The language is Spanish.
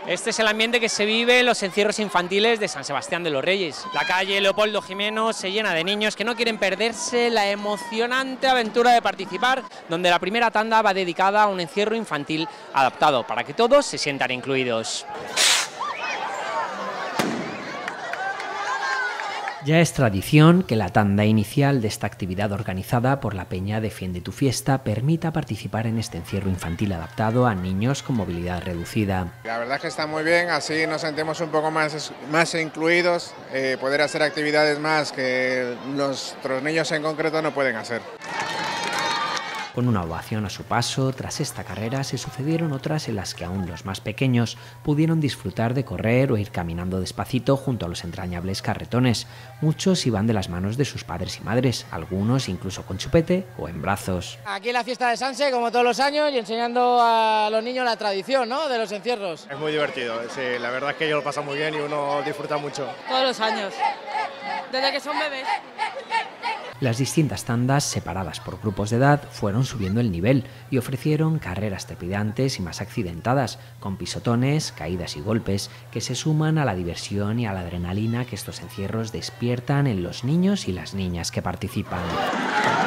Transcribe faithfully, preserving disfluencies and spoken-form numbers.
Este es el ambiente que se vive en los encierros infantiles de San Sebastián de los Reyes. La calle Leopoldo Jimeno se llena de niños que no quieren perderse la emocionante aventura de participar, donde la primera tanda va dedicada a un encierro infantil adaptado para que todos se sientan incluidos. Ya es tradición que la tanda inicial de esta actividad organizada por la Peña Defiende tu Fiesta permita participar en este encierro infantil adaptado a niños con movilidad reducida. La verdad es que está muy bien, así nos sentimos un poco más, más incluidos, eh, poder hacer actividades más que nuestros niños en concreto no pueden hacer. Con una ovación a su paso, tras esta carrera se sucedieron otras en las que aún los más pequeños pudieron disfrutar de correr o ir caminando despacito junto a los entrañables carretones. Muchos iban de las manos de sus padres y madres, algunos incluso con chupete o en brazos. Aquí en la fiesta de Sanse, como todos los años, y enseñando a los niños la tradición, ¿no?, de los encierros. Es muy divertido, sí, la verdad es que ellos lo pasan muy bien y uno disfruta mucho. Todos los años, desde que son bebés. Las distintas tandas, separadas por grupos de edad, fueron subiendo el nivel y ofrecieron carreras trepidantes y más accidentadas, con pisotones, caídas y golpes, que se suman a la diversión y a la adrenalina que estos encierros despiertan en los niños y las niñas que participan.